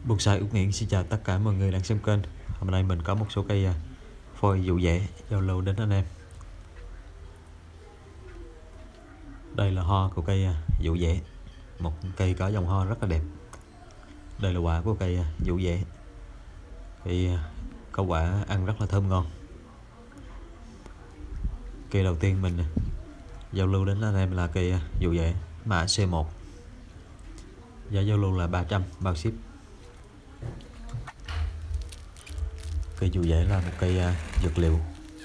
Bonsai Úc Nguyễn xin chào tất cả mọi người đang xem kênh. Hôm nay mình có một số cây phôi dụ dẻ giao lưu đến anh em. Đây là hoa của cây dụ dẻ, một cây có dòng hoa rất là đẹp. Đây là quả của cây dụ dẻ, thì có quả ăn rất là thơm ngon. Cây đầu tiên mình giao lưu đến anh em là cây dụ dẻ mã C1. Giá giao lưu là 300 bao ship. Cây dụ dẻ là một cây dược liệu,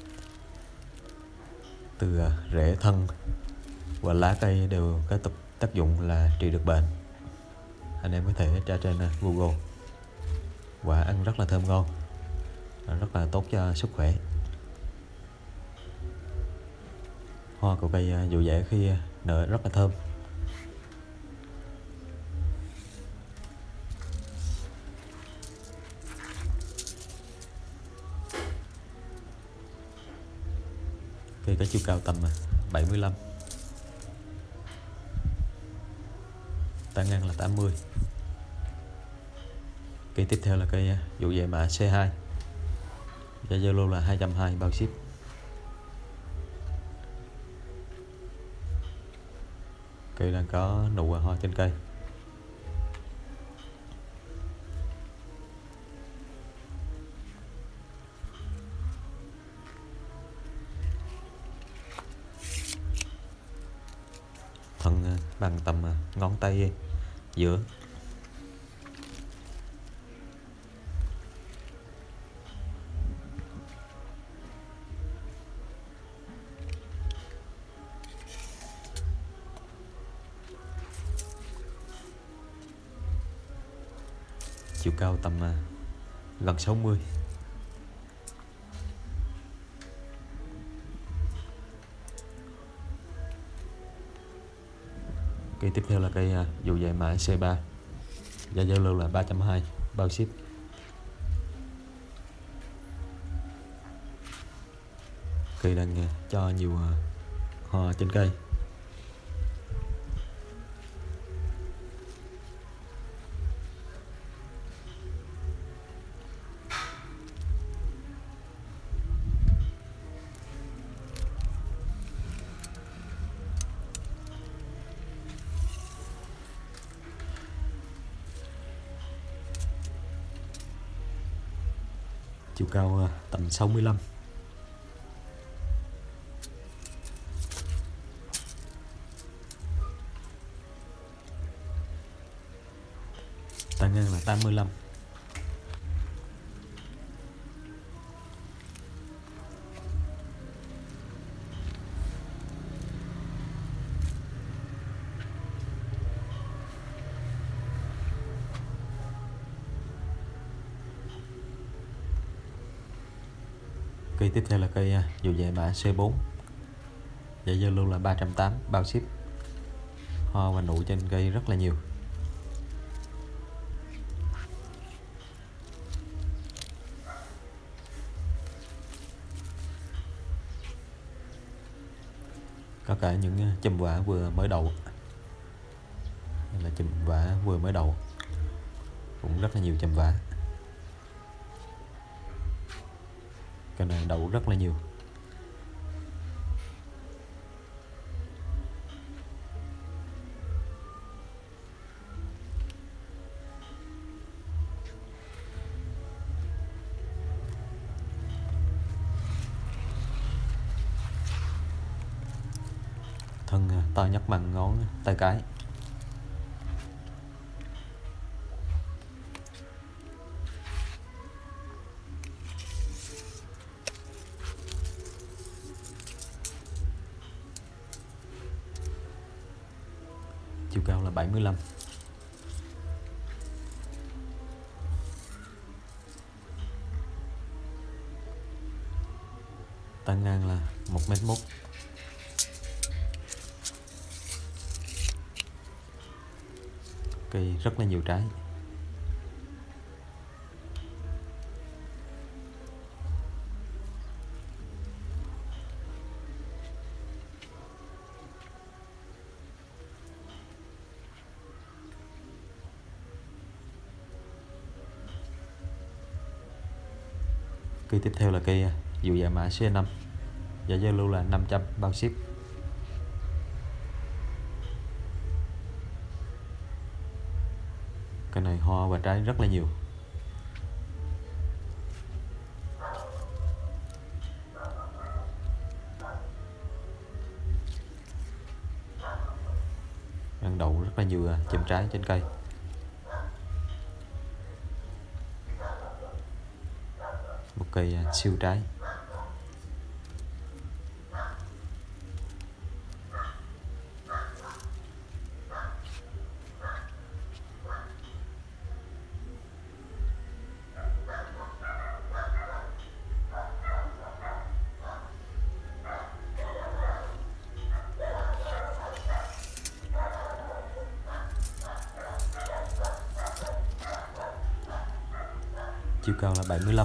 từ rễ, thân và lá cây đều có tác dụng là trị được bệnh. Anh em có thể tra trên Google. Quả ăn rất là thơm ngon, rất là tốt cho sức khỏe. Hoa của cây dụ dẻ khi nở rất là thơm. Cây có chiều cao tầm 75, tán ngang là 80. Cây tiếp theo là cây dụ dẻ mã C2. Giá giao lưu là 220 bao ship. Cây đang có nụ hoa trên cây. Thân bằng tầm ngón tay giữa. Chiều cao tầm gần 60. Cây tiếp theo là cây dụ dẻ mã C3. Giá giao lưu là 320 bao ship. Cây đang cho nhiều hoa trên cây. Chiều cao tầm 65. Tán ngang là 85. Cây tiếp theo là cây dụ dẻ mã C4. Giá giao lưu là 380 bao ship. Hoa và nụ trên cây rất là nhiều. Có cả những chùm quả vừa mới đậu. Đây là chùm quả vừa mới đậu, cũng rất là nhiều chùm quả. Cây này đậu rất là nhiều. Thân to nhất bằng ngón tay cái. Chiều cao là 75. Tán ngang là 1m1. Cây rất là nhiều trái. Cây tiếp theo là cây dụ dạ mã C5, giá giao lưu là 500 bao ship. Cây này hoa và trái rất là nhiều. Đang đậu rất là nhiều chùm trái trên cây. Một cây siêu trái. Chiều cao là 75.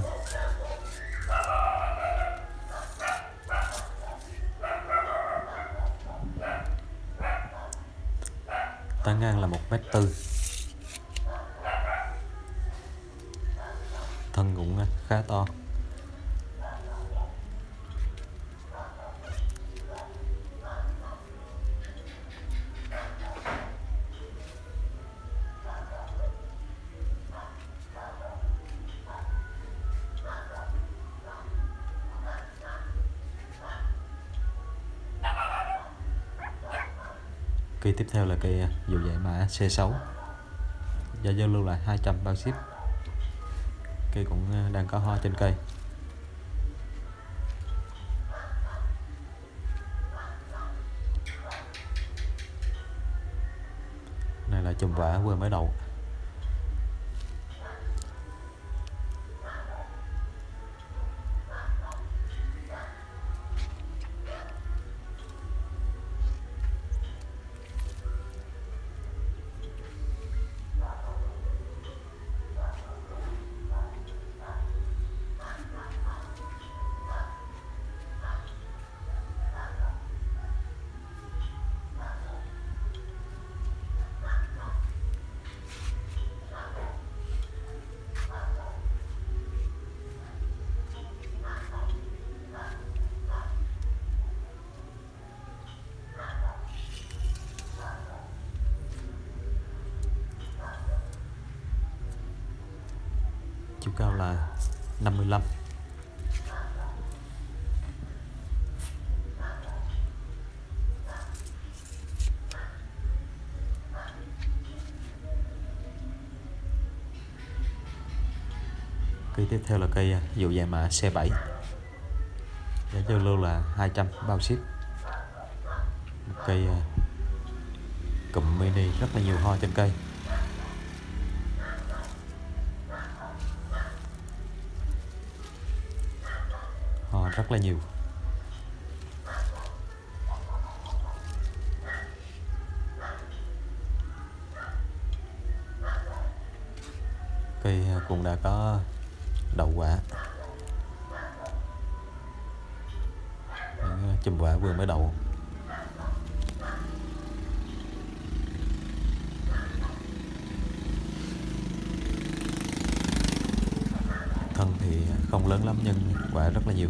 Tán ngang là 1m4. Thân cũng khá to. Cây tiếp theo là cây dụ dạ mã C6, giá giao lưu là 200 bao ship. Cây cũng đang có hoa trên cây. Này là chùm vả vừa mới đậu. Chiều cao là 55. Cây tiếp theo là cây dụ dạ mã C7, giá giao lưu là 200 bao ship. Một cây cụm mini rất là nhiều hoa trên cây. Hoa rất là nhiều. Cây cũng đã có đậu quả. Chùm quả vừa mới đậu. Thân thì không lớn lắm nhưng quả rất là nhiều.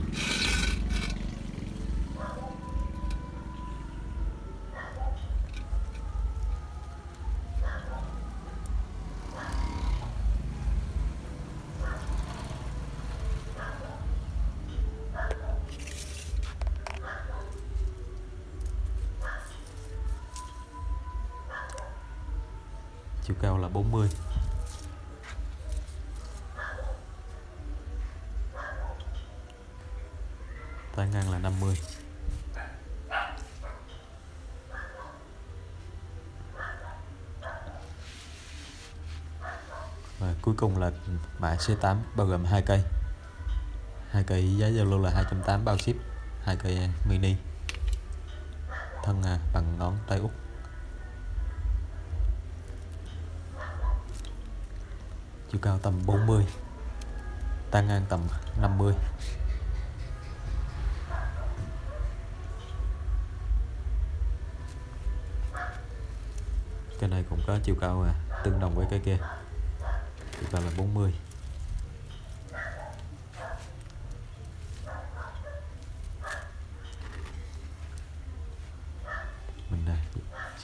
Chiều cao là 40. Tán ngang là 50. Và cuối cùng là mã C8 bao gồm 2 cây. 2 cây giá giao lưu là 280 bao ship. 2 cây mini. Thân bằng ngón tay út. Chiều cao tầm 40. Tán ngang tầm 50. Cây này cũng có chiều cao tương đồng với cây kia. Chiều cao là 40.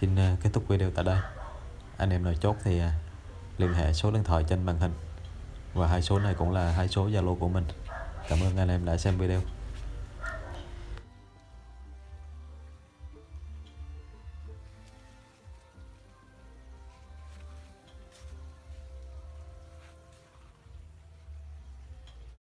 xin kết thúc video tại đây. Anh em nào chốt thì liên hệ số điện thoại trên màn hình, và hai số này cũng là hai số Zalo của mình. Cảm ơn anh em đã xem video.